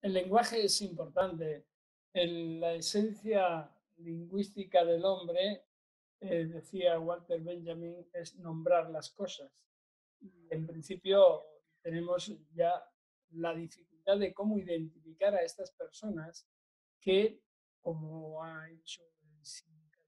El lenguaje es importante. La esencia lingüística del hombre, decía Walter Benjamin, es nombrar las cosas. Y en principio tenemos ya la dificultad de cómo identificar a estas personas que, como ha hecho el sindicato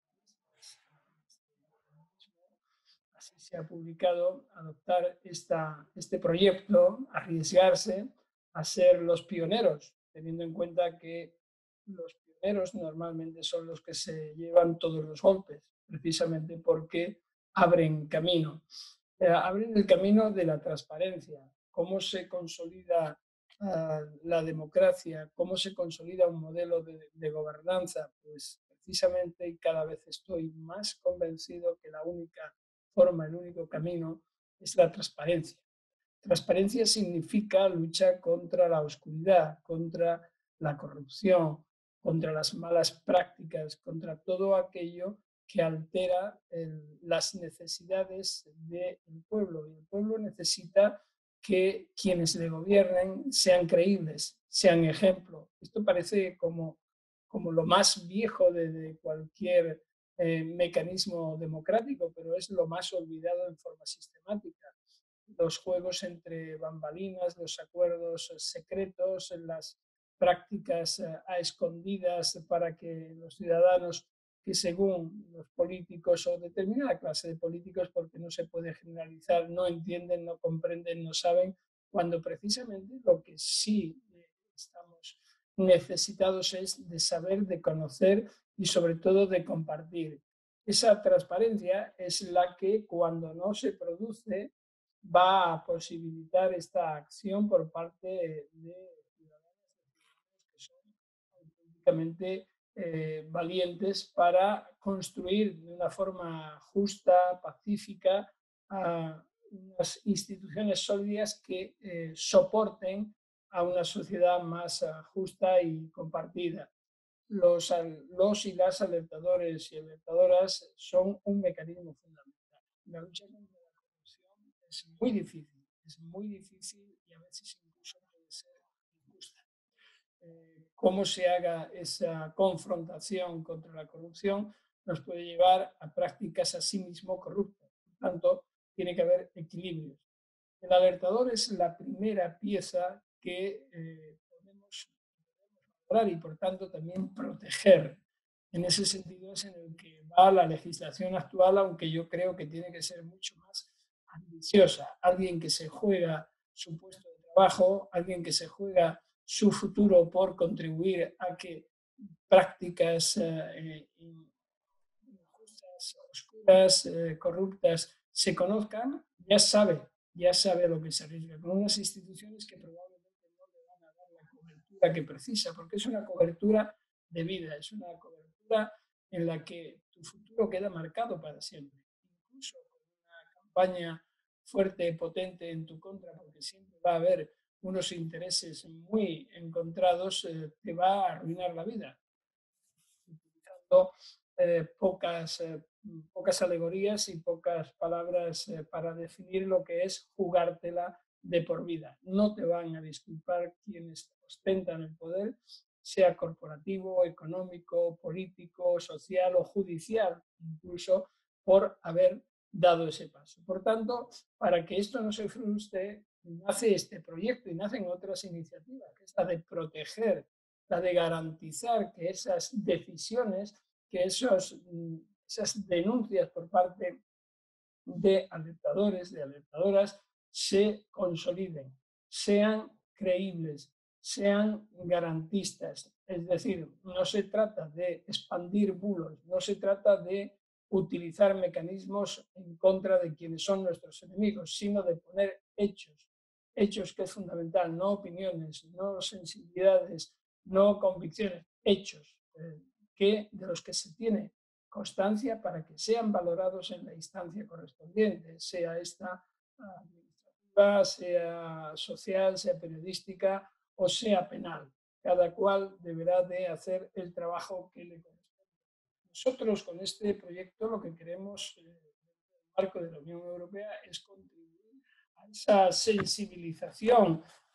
así se ha publicado, adoptar este proyecto, arriesgarse a ser los pioneros, teniendo en cuenta que los pioneros normalmente son los que se llevan todos los golpes, precisamente porque abren camino. Abren el camino de la transparencia, cómo se consolida la democracia, cómo se consolida un modelo de gobernanza, pues precisamente y cada vez estoy más convencido que la única forma, el único camino es la transparencia. Transparencia significa lucha contra la oscuridad, contra la corrupción, contra las malas prácticas, contra todo aquello que altera las necesidades del pueblo. Y el pueblo necesita que quienes le gobiernen sean creíbles, sean ejemplo. Esto parece como lo más viejo de cualquier mecanismo democrático, pero es lo más olvidado en forma sistemática. Los juegos entre bambalinas, los acuerdos secretos, las prácticas a escondidas para que los ciudadanos que según los políticos o determinada clase de políticos, porque no se puede generalizar, no entienden, no comprenden, no saben, cuando precisamente lo que sí estamos necesitados es de saber, de conocer y sobre todo de compartir. Esa transparencia es la que cuando no se produce va a posibilitar esta acción por parte de ciudadanos que son auténticamente valientes para construir de una forma justa, pacífica, unas instituciones sólidas que soporten a una sociedad más justa y compartida. Los y las alertadores y alertadoras son un mecanismo fundamental. La lucha contra la corrupción es muy difícil y a veces incluso puede ser injusta. Cómo se haga esa confrontación contra la corrupción nos puede llevar a prácticas a sí mismo corruptas. Por tanto, tiene que haber equilibrios. El alertador es la primera pieza que podemos valorar y, por tanto, también proteger. En ese sentido es en el que va la legislación actual, aunque yo creo que tiene que ser mucho más ambiciosa. Alguien que se juega su puesto de trabajo, alguien que se juega su futuro por contribuir a que prácticas injustas, oscuras, corruptas se conozcan, ya sabe a lo que se arriesga, con unas instituciones que probablemente no le van a dar la cobertura que precisa, porque es una cobertura de vida, es una cobertura en la que tu futuro queda marcado para siempre. Incluso con una campaña fuerte, potente en tu contra, porque siempre va a haber unos intereses muy encontrados, te va a arruinar la vida. Utilizando pocas alegorías y pocas palabras para definir lo que es jugártela de por vida. No te van a disculpar quienes ostentan el poder, sea corporativo, económico, político, social o judicial, incluso por haber dado ese paso. Por tanto, para que esto no se frustre, nace este proyecto y nacen otras iniciativas, que es la de proteger, la de garantizar que esas decisiones, que esas denuncias por parte de alertadores, de alertadoras, se consoliden, sean creíbles, sean garantistas. Es decir, no se trata de expandir bulos, no se trata de utilizar mecanismos en contra de quienes son nuestros enemigos, sino de poner hechos, hechos que es fundamental, no opiniones, no sensibilidades, no convicciones, hechos de los que se tiene constancia para que sean valorados en la instancia correspondiente, sea esta administrativa, sea social, sea periodística o sea penal. Cada cual deberá de hacer el trabajo que le corresponde. Nosotros con este proyecto lo que queremos en el marco de la Unión Europea es contribuir a esa sensibilización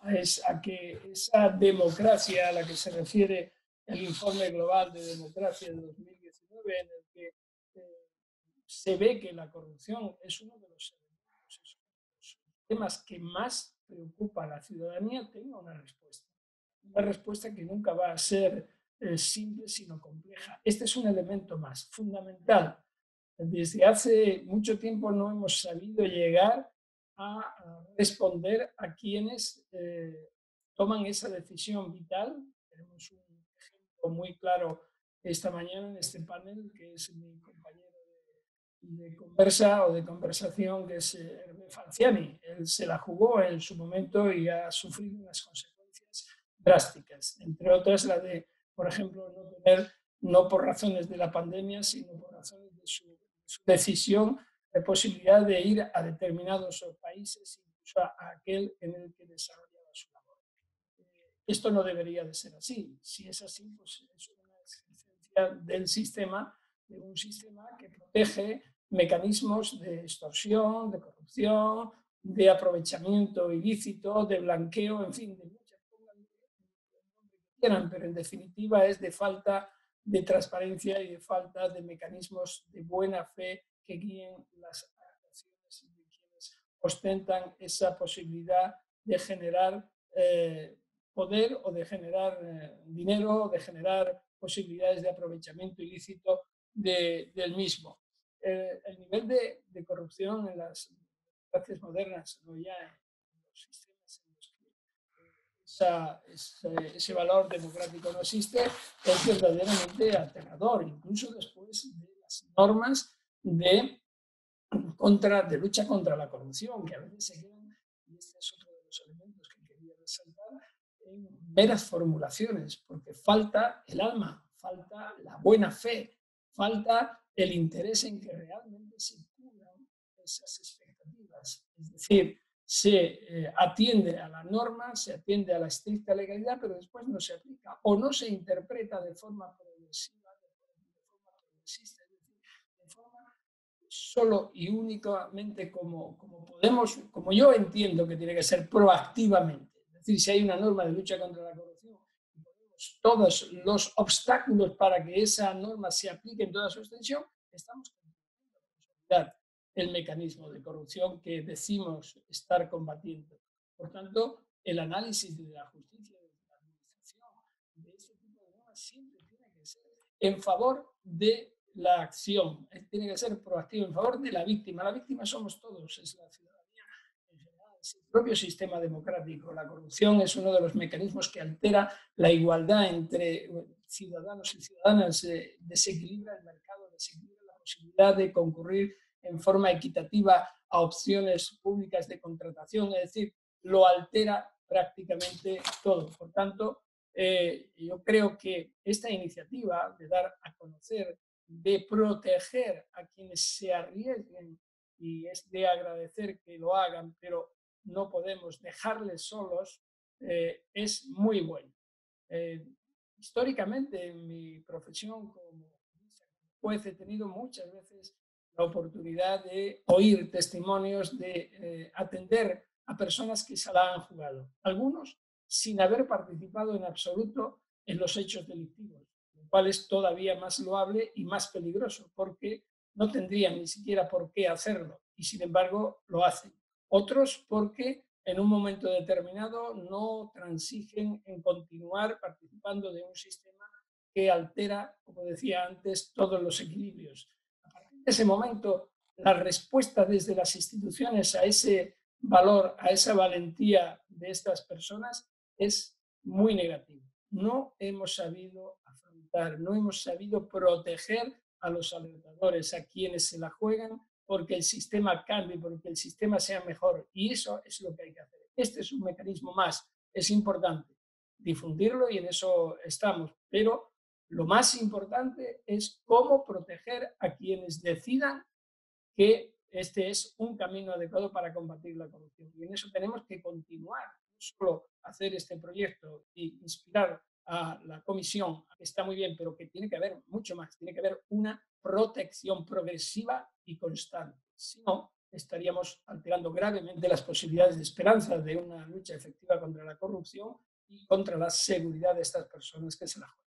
a que esa democracia a la que se refiere el informe global de democracia de 2019, en el que se ve que la corrupción es uno de los elementos, los temas que más preocupa a la ciudadanía, tenga una respuesta. Una respuesta que nunca va a ser simple, sino compleja. Este es un elemento más fundamental. Desde hace mucho tiempo no hemos sabido llegar a responder a quienes toman esa decisión vital. Tenemos un ejemplo muy claro esta mañana en este panel, que es mi compañero de conversa o de conversación, que es Hervé Falciani. Él se la jugó en su momento y ha sufrido unas consecuencias drásticas, entre otras la de, por ejemplo, no tener, no por razones de la pandemia, sino por razones de su decisión, de posibilidad de ir a determinados países, incluso a aquel en el que desarrollaba su labor. Esto no debería de ser así. Si es así, pues es una exigencia del sistema, de un sistema que protege mecanismos de extorsión, de corrupción, de aprovechamiento ilícito, de blanqueo, en fin, de muchas formas que quieran, pero en definitiva es de falta de transparencia y de falta de mecanismos de buena fe que guíen las actuaciones de quienes ostentan esa posibilidad de generar poder o de generar dinero o de generar posibilidades de aprovechamiento ilícito del mismo. El nivel de corrupción en las democracias modernas, no ya en los sistemas en los que ese valor democrático no existe, es verdaderamente aterrador, incluso después de las normas de lucha contra la corrupción, que a veces se quedan, y este es otro de los elementos que quería resaltar, en meras formulaciones, porque falta el alma, falta la buena fe, falta el interés en que realmente se cubran esas expectativas. Es decir, se atiende a la norma, se atiende a la estricta legalidad, pero después no se aplica o no se interpreta de forma progresiva, de forma progresista, es decir, de forma solo y únicamente como yo entiendo que tiene que ser proactivamente. Es decir, si hay una norma de lucha contra la corrupción, ponemos todos los obstáculos para que esa norma se aplique en toda su extensión, estamos consolidando el mecanismo de corrupción que decimos estar combatiendo. Por tanto, el análisis de la justicia, de la administración, de este tipo de normas siempre tiene que ser en favor de la acción, tiene que ser proactivo en favor de la víctima. La víctima somos todos, es la ciudadanía en general, es el propio sistema democrático. La corrupción es uno de los mecanismos que altera la igualdad entre ciudadanos y ciudadanas, desequilibra el mercado, desequilibra la posibilidad de concurrir en forma equitativa a opciones públicas de contratación, es decir, lo altera prácticamente todo. Por tanto, yo creo que esta iniciativa de dar a conocer, de proteger a quienes se arriesguen, y es de agradecer que lo hagan, pero no podemos dejarles solos, es muy bueno. Históricamente, en mi profesión como juez, he tenido muchas veces la oportunidad de oír testimonios, de atender a personas que se la han jugado, algunos sin haber participado en absoluto en los hechos delictivos, lo cual es todavía más loable y más peligroso, porque no tendrían ni siquiera por qué hacerlo y sin embargo lo hacen. Otros porque en un momento determinado no transigen en continuar participando de un sistema que altera, como decía antes, todos los equilibrios. A partir de ese momento, la respuesta desde las instituciones a ese valor, a esa valentía de estas personas es muy negativa. No hemos sabido afrontar, no hemos sabido proteger a los alertadores, a quienes se la juegan porque el sistema cambie, porque el sistema sea mejor. Y eso es lo que hay que hacer. Este es un mecanismo más. Es importante difundirlo y en eso estamos. Pero lo más importante es cómo proteger a quienes decidan que este es un camino adecuado para combatir la corrupción. Y en eso tenemos que continuar, no solo hacer este proyecto y inspirar a la comisión, que está muy bien, pero que tiene que haber mucho más, tiene que haber una protección progresiva y constante. Si no, estaríamos alterando gravemente las posibilidades de esperanza de una lucha efectiva contra la corrupción y contra la seguridad de estas personas que se la juegan.